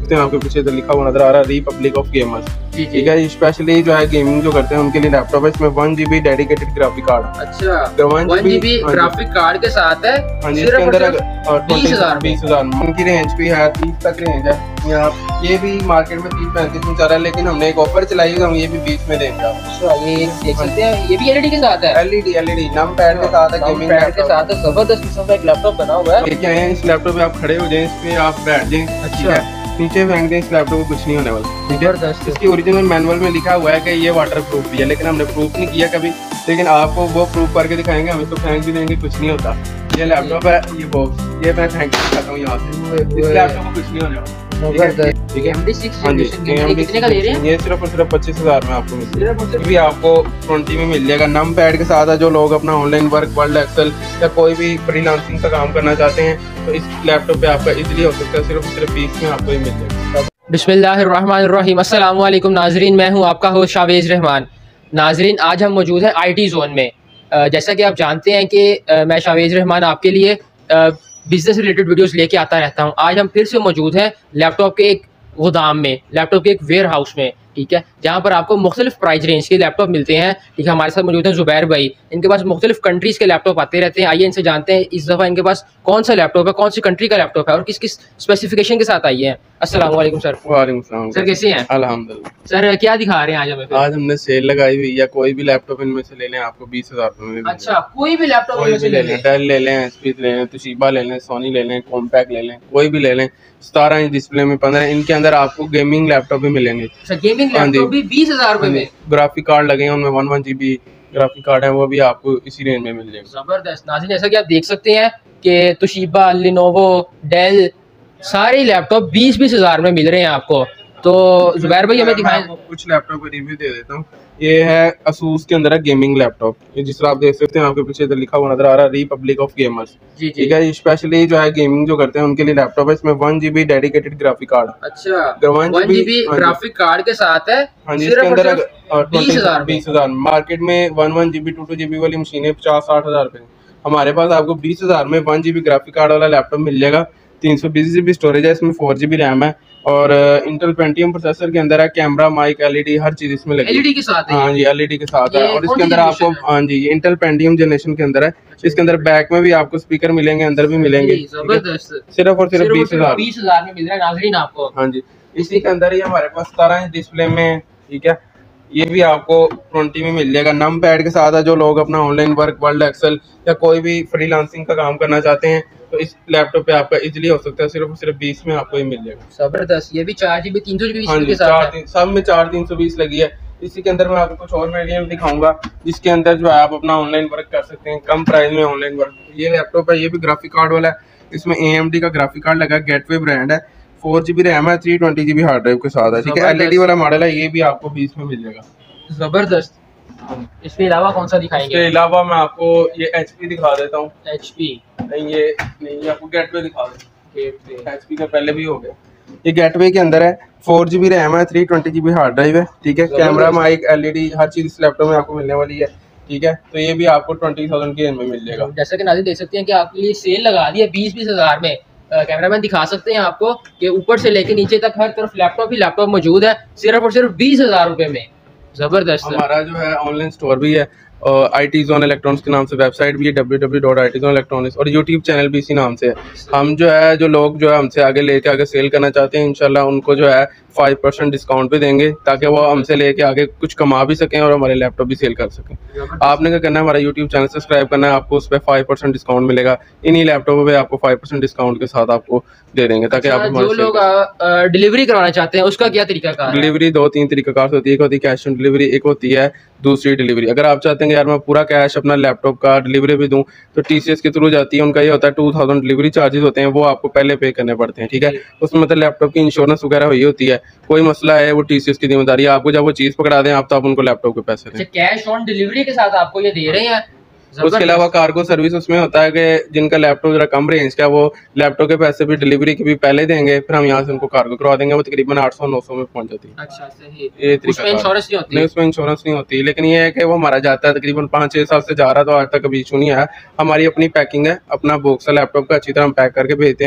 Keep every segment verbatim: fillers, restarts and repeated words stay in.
हैं आपके पीछे तो लिखा हुआ नजर आ रहा है रिपब्लिक ऑफ गेमर्स, ठीक है। स्पेशली जो है गेमिंग जो करते हैं उनके लिए लैपटॉप है। इसमें one GB dedicated graphic card, अच्छा वन जीबी ग्राफिक कार्ड के साथ है। हाँ जी, इसके अंदर बीस हजार बीस हजार उनकी रेंज भी है, तीस तक रेंज है। यहाँ ये भी मार्केट में तीस पैंतीस में चल रहा है, लेकिन हमने एक ऑफर चलाई है, हम ये भी बीस में देंगे आपको। ये देख सकते हैं, ये भी एलईडी के साथ है। एलईडी एलईडी नम पैड के साथ है, गेमिंग पैड के साथ है। जबरदस्त किस्म का एक लैपटॉप बना हुआ है। देखिए हैं इस लैपटॉप पे आप खड़े हो जाए, इस पे आप बैठ जाए, अच्छा नीचे फेंक दें, इस लैपटॉप को कुछ नहीं होने वाला, ठीक है। इसकी ओरिजिनल मैनुअल में लिखा हुआ है कि ये वाटर प्रूफ भी है, लेकिन हमने प्रूफ नहीं किया कभी, लेकिन आपको वो प्रूफ करके दिखाएंगे। हम इसको फेंक भी देंगे, कुछ नहीं होता। ये लैपटॉप है, ये बॉक्स, ये मैं फेंक सकता हूँ यहाँ से, इस लैपटॉप को कुछ नहीं होने वाला, ठीक है। ये सिर्फ और सिर्फ पच्चीस हजार में आपको मिल भी आपको ट्वेंटी में मिल जाएगा। नम पैड के साथ है। जो लोग अपना ऑनलाइन वर्क, वर्ड एक्सेल या कोई भी फ्रीलांसिंग का काम करना चाहते हैं तो इस लैपटॉप पे आपका इजीली हो सकता है। सिर्फ सिर्फ बीस में आपको ये मिल जाएगा। बिस्मिल्लाहिर्रहमानिर्रहीम। अस्सलाम वालेकुम नाजरीन, मैं हूँ आपका होस्ट शावेज रहमान। नाजरीन, आज हम मौजूद हैं आईटी जोन में। जैसा कि आप जानते हैं कि मैं शावेज रहमान आपके लिए बिजनेस रिलेटेड वीडियोस लेके आता रहता हूं। आज हम फिर से मौजूद हैं लैपटॉप के एक गोदाम में, लैपटॉप के एक वेयर हाउस में, ठीक है, जहां पर आपको मुख्तलिफ प्राइस रेंज के लैपटॉप मिलते हैं, ठीक है। हमारे साथ मौजूद हैं जुबैर भाई, इनके पास मुख्तलिफ कंट्रीज़ के लैपटॉप आते रहते हैं। आइए इनसे जानते हैं इस दफ़ा इनके पास कौन सा लैपटॉप है, कौन सी कंट्री का लैपटॉप है और किस किस स्पेसिफिकेशन के साथ आई है। अस्सलाम वालेकुम सर। वालेकुम सलाम सर, कैसे हैं? अल्हम्दुलिल्लाह। सर, क्या दिखा रहे हैं आज हमें? आज हमने सेल लगाई हुई है, कोई भी लैपटॉप इनमें से ले लें आपको बीस हजार रुपए में। अच्छा, कोई भी लैपटॉप कोई भी ले लें, डेल ले लें, एचपी ले लें, तोशिबा ले लें, सोनी ले लें, कॉम्पैक्ट ले लें, कोई भी ले लें। सतारह इंच डिस्प्ले में पंद्रह, इनके अंदर आपको गेमिंग लैपटॉप भी मिलेंगे। अच्छा, गेमिंग लैपटॉप भी बीस हजार रुपए में। ग्राफिक कार्ड लगे हैं उनमें, one one GB graphic card है, वो भी आपको इसी रेंज में मिल जाएगा। जबरदस्त। नाज़रीन, जैसा कि आप देख सकते हैं कि तोशिबा, लिनोवो, डेल सारे लैपटॉप बीस बीस हजार में मिल रहे हैं आपको। तो जुबैर भाई हमें दिखाएं। कुछ लैपटॉप का रिव्यू दे देता हूँ। ये है असूस के अंदर है गेमिंग लैपटॉप, ये जिस तरह आप देख सकते हैं आपके पीछे तो लिखा हुआ नजर आ रहा है रिपब्लिक ऑफ गेमर्स, ठीक है। स्पेशली जो है गेमिंग जो करते हैं उनके लिए लैपटॉप है। इसमें one GB dedicated graphic card, अच्छा वन जीबी ग्राफिक कार्ड के साथ है। हाँ जी, इसके अंदर बीस हजार बीस हजार मार्केट में one one GB two two GB वाली मशीनें पचास साठ हजार रुपए। हमारे पास आपको बीस हजार में वन जीबी ग्राफिक कार्ड वाला लैपटॉप मिल जाएगा। तीन सौ बीस जीबी स्टोरेज है, इसमें फोर जीबी रैम है और इंटेल पेंटियम प्रोसेसर के अंदर है। कैमरा, माइक, एलईडी हर चीज इसमें लगी, एलईडी के साथ है। हाँ जी, एलईडी के साथ है। और इसके अंदर आपको, हाँ जी, इंटेल पेंटियम जनरेशन के अंदर है। इसके अंदर बैक में भी आपको स्पीकर मिलेंगे, अंदर भी मिलेंगे। सिर्फ और सिर्फ बीस हजार बीस हजार में मिल रहा है नाज़रीन आपको। हाँ जी, इसी के अंदर ही हमारे पास सतारह इंच डिस्प्ले में, ठीक है, ये भी आपको ट्वेंटी में मिल जाएगा। नम पैड के साथ है। जो लोग अपना ऑनलाइन वर्क, वर्ड एक्सेल या कोई भी फ्रीलांसिंग का काम करना चाहते हैं तो इस लैपटॉप पे आपका इजीली हो सकता है। सिर्फ सिर्फ बीस में आपको ये मिल जाएगा। जबरदस्त। ये भी चार जीबी तीन सौ जीबी हाँ जी, चार सब में चार तीन सौ बीस लगी है। इसी के अंदर मैं आपको कुछ और वेरिएंट दिखाऊंगा जिसके अंदर जो है आप अपना ऑनलाइन वर्क कर सकते हैं कम प्राइस में ऑनलाइन वर्क। ये लैपटॉप है, ये भी ग्राफिक कार्ड वाला है। इसमें ए एम डी का ग्राफिक कार्ड लगा, गेटवे ब्रांड है, फोर जीबी रैम है, three twenty GB hard drive के साथ है, ठीक है। एलईडी वाला मॉडल है, ये भी आपको बीस में मिल जाएगा। जबरदस्त। इसके अलावा कौन सा दिखाएंगे? इसके अलावा मैं आपको ये एचपी दिखा देता हूँ। एचपी नहीं, ये नहीं, ये आपको गेटवे दिखा देता हूँ। एचपी का पहले भी हो गया। ये गेटवे के अंदर है, फोर जीबी रैम है, three twenty GB hard drive है, ठीक है। कैमरा, माइक, एलईडी हर चीज इस लैपटॉप में आपको मिलने वाली है, ठीक है। तो ये भी आपको ट्वेंटी थाउजेंड के में मिल जाएगा। जैसा कि नाज़रीन देख सकते हैं कि आपके लिए सेल लगा दी है बीस बीस हजार में। कैमरामैन दिखा सकते हैं आपको कि ऊपर से लेके नीचे तक हर तरफ लैपटॉप ही लैपटॉप मौजूद है, सिर्फ और सिर्फ बीस हजार रुपए में। जबरदस्त। हमारा जो है ऑनलाइन स्टोर भी है, आईटी जोन इलेक्ट्रॉनिक्स के नाम से वेबसाइट भी है W W W dot I T zone electronics, और यूट्यूब चैनल भी इसी नाम से है। हम जो है जो लोग जो है हमसे आगे लेके आगे सेल करना चाहते हैं, इंशाल्लाह उनको जो है फाइव परसेंट डिस्काउंट पे देंगे ताकि वो हमसे लेके आगे कुछ कमा भी सकें और हमारे लैपटॉप भी सेल कर सकें। आपने क्या करना है, हमारा यूट्यूब चैनल सब्सक्राइब करना है, आपको उस पर फाइव परसेंट डिस्काउंट मिलेगा। इन्हीं लैपटॉप पे आपको फाइव परसेंट डिस्काउंट के साथ आपको दे देंगे ताकि आप जो लोग डिलीवरी करवाना चाहते हैं उसका क्या तरीका है? डिलीवरी दो तीन तरीका कार होती है। एक होती है कैश ऑन डिलीवरी, एक होती है दूसरी डिलीवरी। अगर आप चाहते हैं यार मैं पूरा कैश अपना लैपटॉप का डिलीवरी भी दूं तो टीसीएस के थ्रू जाती है। उनका ये होता है टू थाउजेंड डिलीवरी चार्जेस होते हैं, वो आपको पहले पे करने पड़ते हैं, ठीक है। उसमें मतलब लैपटॉप की इंश्योरेंस वगैरह हुई होती है, कोई मसला है वो टीसीएस की जिम्मेदारी है। आपको जब वो चीज पकड़ा दें आप तो आप उनको लैपटॉप के पैसे दें। कैश ऑन डिलीवरी के साथ आपको ये दे रहे हैं। उसके अलावा कार्गो सर्विस उसमें होता है कि जिनका लैपटॉप जरा कम रेंज का वो लैपटॉप के पैसे भी डिलीवरी के भी पहले देंगे, फिर हम यहाँ से उनको कार्गो करवा देंगे, वो तकरीबन आठ सौ नौ सौ में पहुंच जाती है। अच्छा, सही। ये उसमें इंश्योरेंस नहीं होती? नहीं, उसमें इंश्योरेंस नहीं होती, लेकिन ये है कि वो हमारा जाता है तकरीबन पाँच छह साल से जा रहा है तो आज तक कभी इशू नहीं आया। हमारी अपनी पैकिंग है, अपना बॉक्स है लैपटॉप का, अच्छी तरह हम पैक करके भेजते हैं।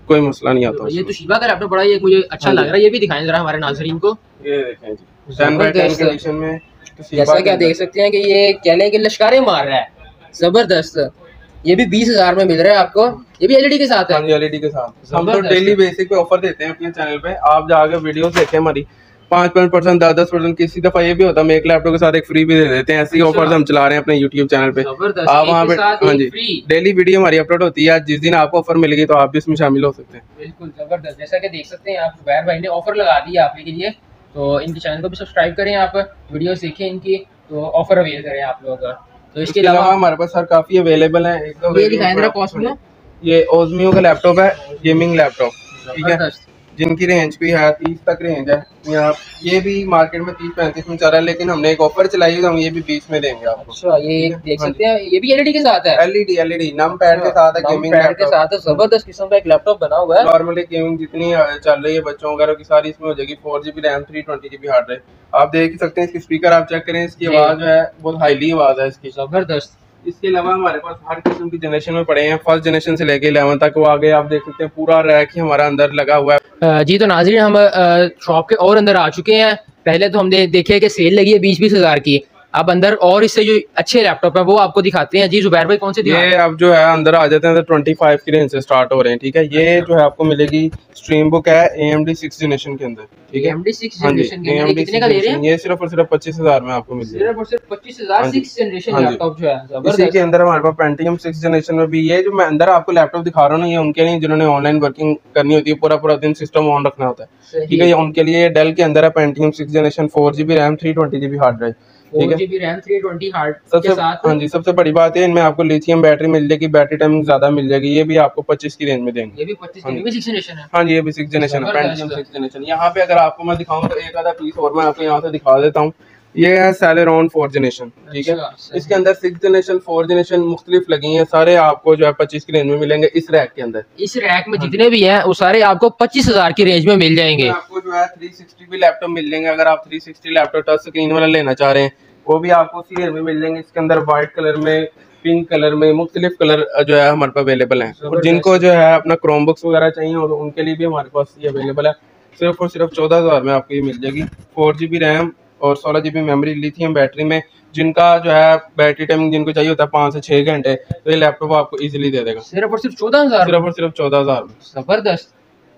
कोई मसला नहीं आता। ये तो शिबा का लैपटॉप बड़ा ही एक मुझे अच्छा लग रहा है, ये भी दिखाएं जरा हमारे नाज़रीन को। ये देखें जी टेन बाय टेन कंडीशन में, जैसा कि आप देख सकते हैं कि ये कह लें कि लश्कारे मार रहा है, जबरदस्त। ये भी बीस हजार में मिल रहा है आपको, ये भी एलईडी के साथ है। हाँ जी एलईडी के साथ। हम तो डेली बेसिक पे ऑफर देते हैं अपने चैनल पे, आप जाकर वीडियो देखें हमारी। पाँच पाँच परसेंट दस दस परसेंट किसी दफा ये भी होता है हम एक लैपटॉप के साथ एक फ्री भी दे देते हैं। ऐसी ऑफर्स हम चला रहे हैं अपने यूट्यूब चैनल पे, आप वहाँ पे हाँ जी डेली वीडियो हमारी अपलोड होती है। जिस दिन आपको ऑफर मिलेगी तो आप भी इसमें शामिल हो सकते हैं। बिल्कुल जबरदस्त, जैसा कि देख सकते हैं आप जुबैर भाई ने ऑफर लगा दी है आपके लिए, तो इनके चैनल को भी सब्सक्राइब करें, आप वीडियो देखें इनकी, तो ऑफर अवेल करें आप लोग। तो इसके अलावा हमारे पास सर काफी अवेलेबल है। एक तो ये दिखाएं जरा कॉस्ट में, ये ओज़मियो का लैपटॉप है, गेमिंग लैपटॉप, ठीक है, जिनकी रेंज भी है तीस तक रेंज है। यहाँ ये भी मार्केट में तीस पैंतीस में चल रहा है, लेकिन हमने एक ऑफर चलाई है तो हम ये भी बीस में देंगे आपको। अच्छा, ये देख सकते हैं ये भी एलईडी के साथ है। एलईडी एलईडी नम पैड के साथ है, गेमिंग पैड के साथ है, जबरदस्त किस्म का एक लैपटॉप बना हुआ है। नॉर्मली गेमिंग जितनी चल रही है बच्चों वगैरह की सारी इसमें हो जाएगी। Four GB RAM, three twenty GB hard drive. आप देख सकते हैं इसकी स्पीकर आप चेक करें, इसकी आवाज जो है बहुत हाईली आवाज है इसकी, जबरदस्त। इसके अलावा हमारे पास हर किस्म की जनरेशन में पड़े हैं, फर्स्ट जनरेशन से लेके इलेवन तक। वो आगे आप देख सकते हैं पूरा रैक ही हमारा अंदर लगा हुआ है। जी तो नाज़रीन हम शॉप के और अंदर आ चुके हैं। पहले तो हमने देखे कि सेल लगी है बीस बीस हजार की, अब अंदर और इससे जो अच्छे लैपटॉप है वो आपको दिखाते हैं। जी जुबैर भाई कौन से दिखाते हैं? ये अब जो है अंदर आ जाते हैं तो ट्वेंटी फाइव की रेंज से स्टार्ट हो रहे हैं, ठीक है। ये जो है आपको मिलेगी स्ट्रीम बुक है A M D six generation के अंदर, ठीक है। A M D six generation के अंदर कितने का दे रहे हैं? ये सिर्फ और सिर्फ पच्चीस हजार में आपको मिल जाएगा, सिर्फ और सिर्फ पच्चीस हजार सिक्स जनरेशन लैपटॉप जो है जबरदस्त। इसी के अंदर हमारे पास पेंटियम सिक्स जनरेशन में भी, ये जो मैं अंदर आपको लैपटॉप दिखा रहा हूँ ना, ये उनके लिए जिन्होंने ऑनलाइन वर्किंग करनी होती है, पूरा पूरा दिन सिस्टम ऑन रखना होता है, ठीक है। ये उनके लिए डेल के अंदर है Pentium six generation, four GB RAM, three twenty GB hard drive, ठीक है। GB RAM, three twenty hard सबसे हाँ जी सबसे बड़ी बात है इनमें आपको लिथियम बैटरी मिल जाएगी, बैटरी टाइमिंग ज्यादा मिल जाएगी। ये भी आपको पच्चीस की रेंज में देंगे। ये भी पच्चीस की, ये भी सिक्स जनरेशन है। हाँ जी ये भी सिक्स जनरेशन है, पेंटियम सिक्स जनरेशन। यहाँ पे अगर आपको मैं दिखाऊं तो एक आधा पीस और मैं आपको यहाँ से दिखा देता हूँ। ये है सेलेरॉन फोर जनरेशन, ठीक है। इसके अंदर सिक्स जनरेशन, फोर जनरेशन मुख्तलिफ लगी हैं, सारे आपको जो है पच्चीस की रेंज में मिलेंगे इस रैक के अंदर। इस रैक में जितने भी हैं वो सारे आपको पच्चीस हजार की रेंज में मिल जाएंगे। आपको जो है थ्री सिक्सटी भी लैपटॉप मिल जाएंगे, अगर आप three sixty laptop touch screen वाला लेना चाह रहे हैं वो भी आपको उसी रेंज में मिल जाएंगे। इसके अंदर व्हाइट कलर में, पिंक कलर में, मुख्तलिफ कलर जो है हमारे पास अवेलेबल है। और जिनको जो है अपना क्रोम बुक्स वगैरह चाहिए हो तो उनके लिए भी हमारे पास ये अवेलेबल है। सिर्फ और सिर्फ चौदह हजार में आपको ये मिल जाएगी, फोर जीबी रैम और सोलह जीबी मेमोरी, लिथियम बैटरी में। जिनका जो है बैटरी टाइमिंग जिनको चाहिए होता है पाँच से छह घंटे, तो ये लैपटॉप आपको इजीली दे देगा सिर्फ और सिर्फ चौदह हजार सिर्फ और सिर्फ चौदह हजार में। जबरदस्त।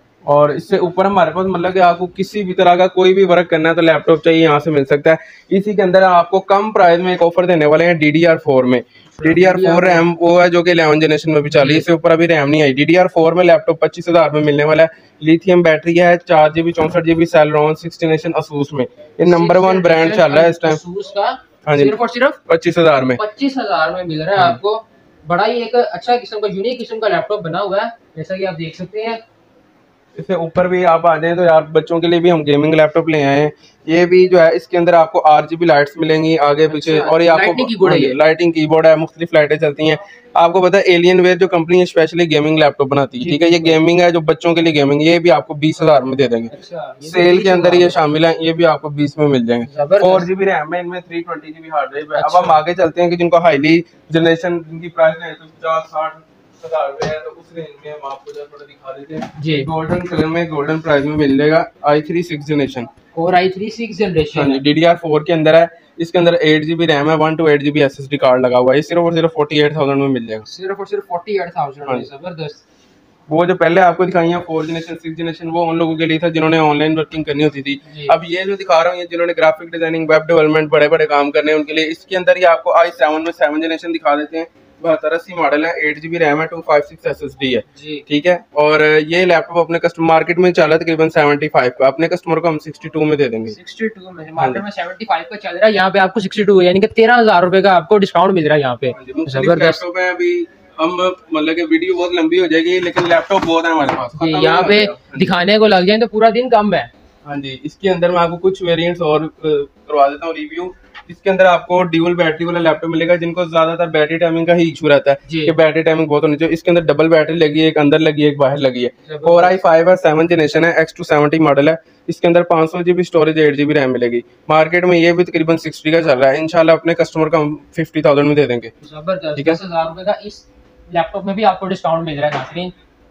और इससे ऊपर हमारे पास मतलब कि आपको किसी भी तरह का कोई भी वर्क करना है तो लैपटॉप चाहिए यहाँ से मिल सकता है। इसी के अंदर आपको कम प्राइस में एक ऑफर देने वाले हैं डी डी आर फोर में। D D R four RAM वो है जो कि इलेवन जनरेशन में भी चल रही है, इससे ऊपर अभी रैम नहीं आई। डी डी आर फोर में लैपटॉप पच्चीस हजार में मिलने वाला है। लिथियम बैटरी है, चार जीबी चौसठ GB Celeron six generation Asus में, ये नंबर वन ब्रांड चल रहा है इस टाइम। हाँ जी सिर्फ और सिर्फ पच्चीस हजार में पच्चीस हजार में मिल रहा है आपको। बड़ा ही एक अच्छा किस्म का यूनिक किस्म का लैपटॉप बना हुआ है, जैसा कि आप देख सकते हैं। इससे ऊपर भी आप आ जाए तो यार बच्चों के लिए भी हम गेमिंग लैपटॉप ले आए हैं। ये भी जो है इसके अंदर आपको आरजीबी लाइट्स मिलेंगी आगे पीछे, और ये आपको लाइटिंग कीबोर्ड है, मुख्तलिफ लाइटें चलती हैं। आपको पता है एलियन वेयर जो कंपनी है स्पेशली गेमिंग लैपटॉप बनाती है, ठीक है। ये गेमिंग है जो बच्चों के लिए गेमिंग, ये भी आपको बीस हजार में दे देंगे। सेल के अंदर ये शामिल है, ये भी आपको बीस में मिल जाएंगे। फोर जीबी रैम है इनमें, three twenty GB hard drive है। अब हम आगे चलते हैं कि जिनको हाईली जनरेशन जिनकी प्राइस है तो पचास साठ हजार रुपए है, तो उस रेंज में हम आपको थोड़ा दिखा देते हैं जी। गोल्डन कलर में गोल्डन प्राइस में मिल जाएगा आई थ्री सिक्स जनरेशन और I three six generation D D R four के अंदर है। इसके अंदर एट जीबी रैम है, one two eight GB S S D card लगा हुआ है। सिर्फ और सिर्फ फोर्टी एट थाउजेंड में मिल जाएगा, सिर्फ और सिर्फ फोर्टी एट थाउजेंड। जबरदस्त। वो जो पहले आपको दिखाई है फोर जनरेशन सिक्स जनरेशन, वो उन लोगों के लिए था जिन्होंने ऑनलाइन वर्किंग करनी होती थी। अब ये जो दिखा रहा हूँ ये जिन्होंने ग्राफिक डिजाइनिंग, वेब डेवलपमेंट, बड़े बड़े काम करने हैं उनके लिए। इसके अंदर ही आपको आई सेवन में सेवन जनरेशन दिखा देते हैं, बहत्तर अस्सी मॉडल है, एट जीबी रैम है, two five six S S D है, ठीक है। और ये लैपटॉप अपने कस्टमर मार्केट में चल रहा है तकरीबन सेवेंटी फाइव का, अपने कस्टमर को हम सिक्सटी टू में दे देंगे। सिक्सटी टू में मार्केट में सेवेंटी फाइव का चल रहा है, यहाँ पे आपको सिक्सटी टू यानी कि तेरह हजार रुपए का आपको डिस्काउंट मिल रहा है यहाँ पे। जबरदस्त है। अभी हम मतलब कि वीडियो बहुत लंबी हो जाएगी लेकिन लैपटॉप बहुत है हमारे पास, यहाँ पे दिखाने को लग जाए तो पूरा दिन कम है। हाँ जी, इसके अंदर मैं आपको कुछ वेरिएंट्स और करवा देता हूँ रिव्यू। इसके अंदर आपको ड्यूल बैटरी वाला लैपटॉप मिलेगा, जिनको ज्यादातर बैटरी टाइमिंग का ही इशू रहता है कि बैटरी टाइमिंग बहुत होनी चाहिए। इसके अंदर डबल बैटरी लगी है, एक अंदर लगी है एक बाहर लगी है। कोर आई फाइव है, सेवन जनरेशन है, एक्स टू सेवेंटी मॉडल है। इसके अंदर पाँच सौ GB storage, eight GB RAM मिलेगी। मार्केट में ये भी तकरीबन सिक्सटी का चल रहा है, इंशाल्लाह अपने कस्टमर का हम फिफ्टी थाउजेंड में दे देंगे। जबरदस्त, दस हजार रुपए का इस लैपटॉप में भी आपको डिस्काउंट मिल रहा है नाज़रीन।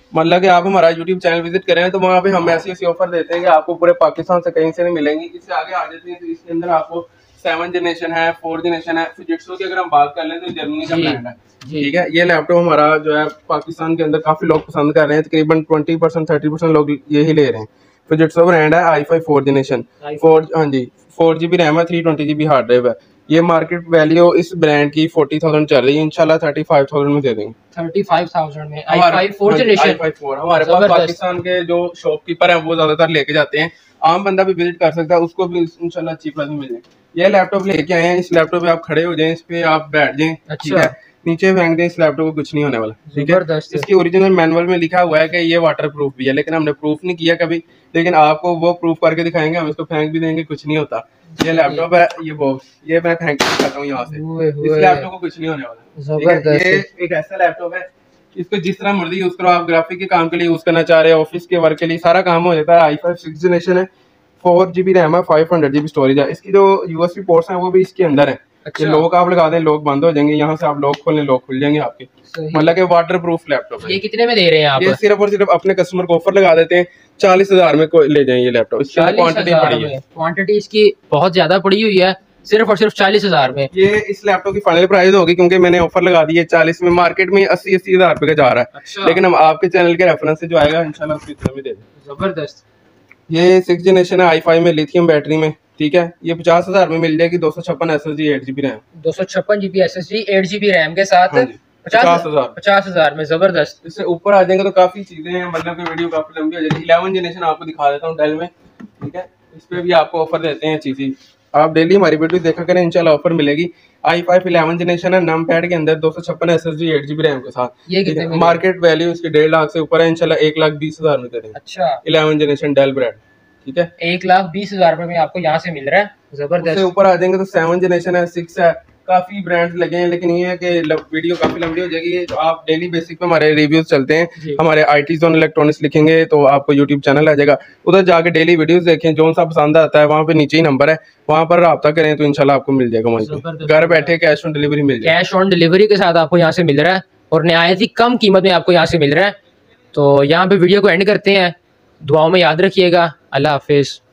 मतलब कि आप हमारा यूट्यूब चैनल विजिट करें तो वहाँ पे हम ऐसी ऐसी ऑफर देते हैं कि आपको पूरे पाकिस्तान से कहीं से नहीं मिलेंगी। इससे आगे आ जाते हैं तो इसके अंदर आपको सेवन जनरेशन है, फोर जनरेशन है, फिजिट्सो की अगर हम बात कर लें तो जर्मनी का ब्रांड है, ठीक है। ये लैपटॉप हमारा जो है पाकिस्तान के अंदर काफी लोग पसंद कर रहे हैं, तकरीबन ट्वेंटी परसेंट थर्टी परसेंट लोग यही ले रहे हैं। फिजिट्सो ब्रांड है, I five four generation, four हाँ जी फोर जी बी रैम है, three twenty G B hard drive है। ये मार्केट वैल्यू इस ब्रांड की फोर्टी थाउजेंड चल रही है, इंशाल्लाह थर्टी फाइव थाउजेंड में दे देंगे। थर्टी फाइव थाउजेंड में I five four generation, I five four हमारे पास पाकिस्तान के जो शॉपकीपर हैं वो ज्यादातर लेके जाते हैं, आम बंदा भी विजिट कर सकता है, उसको भी इंशाल्लाह चीप प्राइस में मिल जाए। ये लैपटॉप लेके आए हैं, इस लैपटॉप पे आप खड़े हो जाएं, इस पे आप बैठ जाएं, ठीक है, नीचे फेंक दें, इस लैपटॉप को कुछ नहीं होने वाला, ठीक है। इसकी ओरिजिनल मैनुअल में लिखा हुआ है कि ये वाटर प्रूफ भी है, लेकिन हमने प्रूफ नहीं किया कभी, लेकिन आपको वो प्रूफ करके दिखाएंगे, हम इसको फेंक भी देंगे, कुछ नहीं होता। ये लैपटॉप है, ये बॉक्स, ये मैं फेंक के दिखाता हूँ यहाँ से, इस लैपटॉप को कुछ नहीं होने वाला। ये एक ऐसा लैपटॉप है, इसको जिस तरह मर्जी यूज करो, आप ग्राफिक के काम के लिए यूज करना चाह रहे हो, ऑफिस के वर्क के लिए, सारा काम हो जाता है। आई फाइव सिक्स जनरेशन है, फोर जीबी रैम है, फाइव हंड्रेड जीबी स्टोरेज है। इसकी जो यूएसबी पोर्ट्स हैं वो भी इसके अंदर है। अच्छा। ये लॉक आप लगा दें, लॉक बंद हो जाएंगे, यहाँ से आप लॉक खोलें, लॉक खुल जाएंगे आपके, मतलब कि वाटर प्रूफ लैपटॉप है। ये कितने में दे रहे हैं आप? ये सिर्फ और सिर्फ अपने कस्टमर को ऑफर लगा देते हैं, चालीस हजार में ले जाएं ये लैपटॉप। इसकी क्वांटिटी पड़ी है, क्वांटिटी इसकी बहुत ज्यादा पड़ी हुई है, सिर्फ और सिर्फ चालीस हजार में। ये इस लैपटॉप की फाइनल प्राइस होगी, क्योंकि मैंने ऑफर लगा दी है चालीस में, मार्केट में अस्सी अस्सी हजार रुपए का जा रहा है। अच्छा। लेकिन हम आपके चैनल के रेफरेंस से जो आएगा इंशाल्लाह उसको इतने में दे देंगे। जबरदस्त। ये सिक्स जनरेशन है, आई फाइव में, लिथियम बैटरी में, ठीक है। ये पचास हजार में मिल जाएगी, दो सौ छप्पन S S G eight GB RAM, दो सौ छप्पन GB S S G eight GB RAM के साथ पचास हजार पचास हजार में। जबरदस्त। इससे ऊपर आ जाएंगे तो काफी चीजें हैं, मतलब कि वीडियो काफी लंबी हो जाएगी। इलेवन जनरेशन आपको दिखा देता हूँ डेल में, ठीक है। इस पे भी आपको ऑफर देते हैं चीजें, आप डेली हमारी वीडियो देखा करें, इंशाल्लाह ऑफर मिलेगी। आई फाइव इलेवन जनरेशन है, नम पैड के अंदर, दो सौ छप्पन S S G eight GB RAM के साथ। ये मार्केट वैल्यू इसकी डेढ़ लाख से ऊपर है, इंशाल्लाह एक लाख बीस हजार में दे देंगे। अच्छा। इलेवन जनरेशन डेल ब्रांड, ठीक है, एक लाख बीस हजार रुपए में आपको यहाँ से मिल रहा है। जबरदस्त। उससे ऊपर आ जाएंगे तो सेवन जनरेशन है, सिक्स है, काफी ब्रांड्स लगे हैं, लेकिन ये है कि वीडियो काफी लंबी हो जाएगी। तो आप डेली बेसिक पे हमारे रिव्यूज चलते हैं, हमारे आईटी जोन इलेक्ट्रॉनिक्स लिखेंगे तो आपको यूट्यूब चैनल आ जाएगा, उधर जाके डेली वीडियोस देखें, जो सा पसंद आता है वहाँ पे नीचे ही नंबर है, वहाँ पर राब्ता करें तो इंशाल्लाह आपको मिल जाएगा। वहीं घर बैठे कैश ऑन डिलीवरी मिल जाएगा, कैश ऑन डिलीवरी के साथ आपको यहाँ से मिल रहा है, और निहायत ही कम कीमत में आपको यहाँ से मिल रहा है। तो यहाँ पे वीडियो को एंड करते हैं, दुआओं में याद रखिएगा। अल्लाह हाफिज।